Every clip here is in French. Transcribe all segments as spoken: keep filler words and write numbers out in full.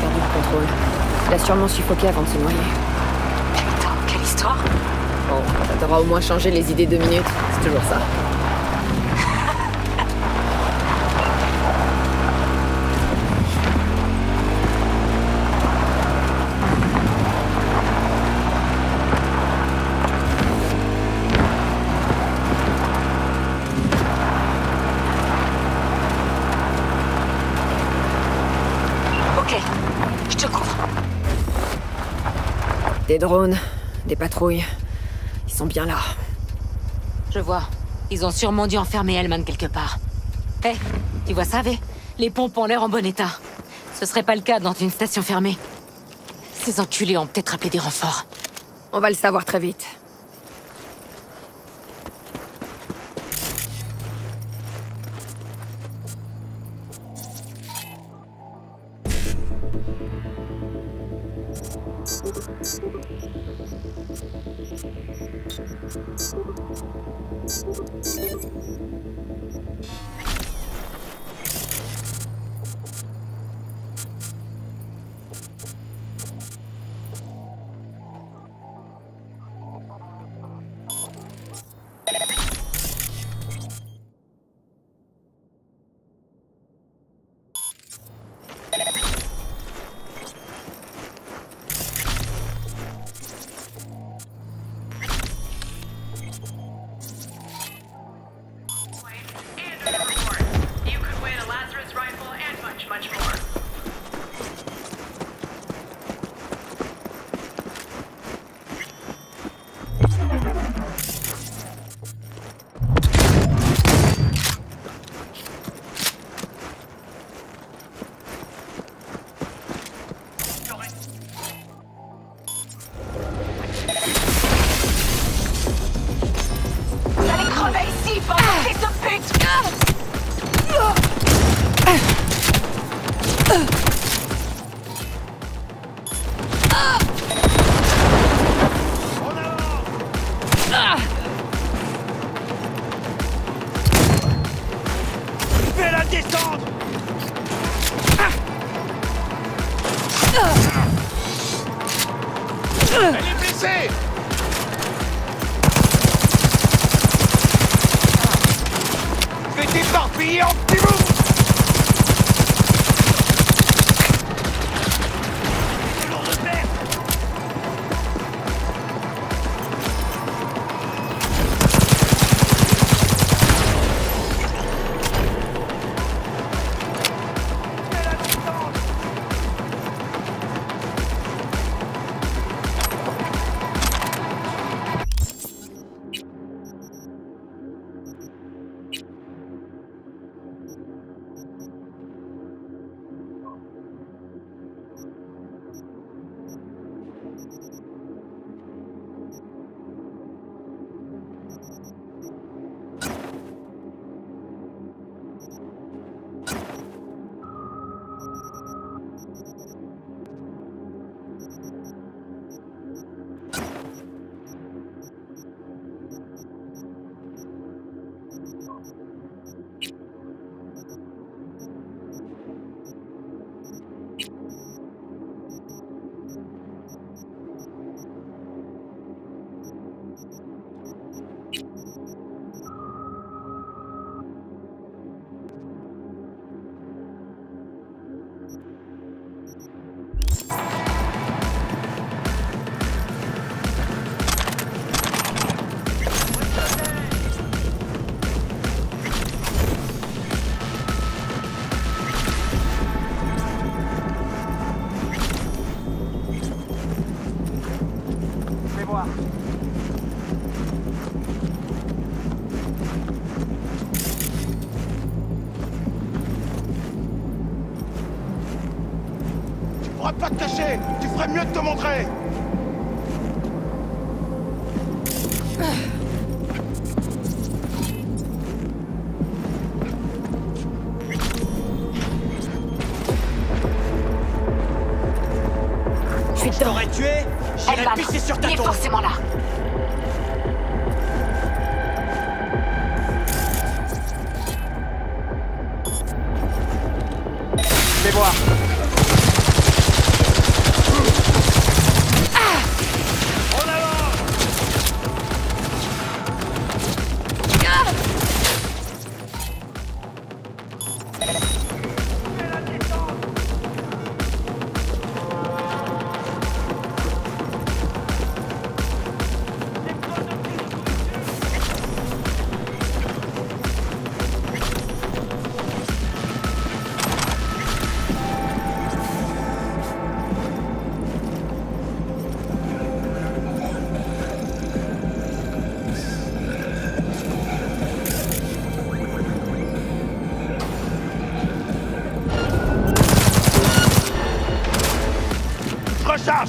perdu le contrôle. Il a sûrement suffoqué avant de se noyer. Putain, quelle histoire! Bon, ça t'aura au moins changé les idées deux minutes. C'est toujours ça. Des drones, des patrouilles. Ils sont bien là. Je vois. Ils ont sûrement dû enfermer Hellman quelque part. Hé, hey, tu vois ça, V? Les pompes ont l'air en bon état. Ce serait pas le cas dans une station fermée. Ces enculés ont peut-être appelé des renforts. On va le savoir très vite. Pas te cacher! Tu ferais mieux de te montrer! Je suis dedans. T'aurais tué? J'irais pisser sur ta tombe! Il est forcément là! Fais voir! charge!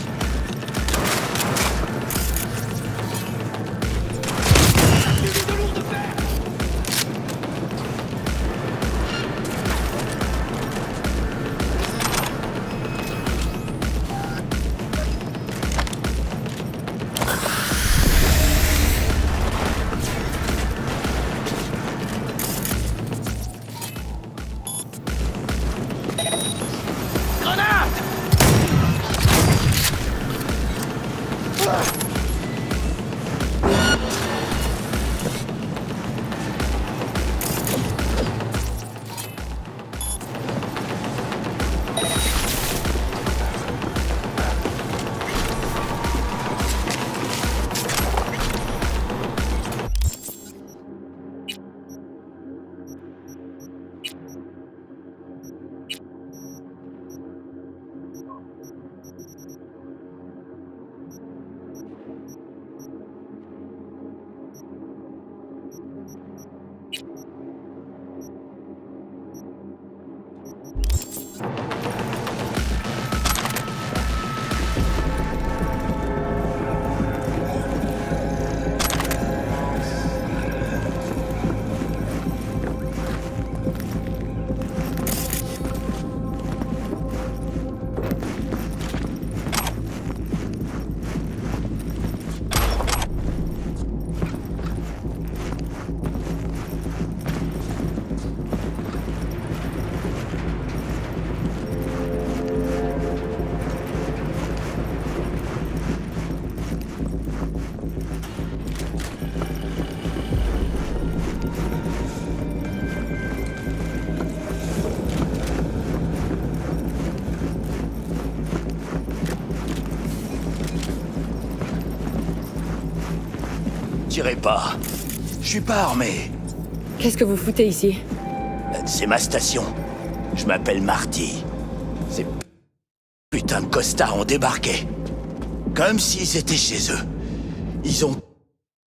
Tirez pas. Je suis pas armé. Qu'est-ce que vous foutez ici? C'est ma station. Je m'appelle Marty. Ces putains de costards ont débarqué. Comme s'ils étaient chez eux. Ils ont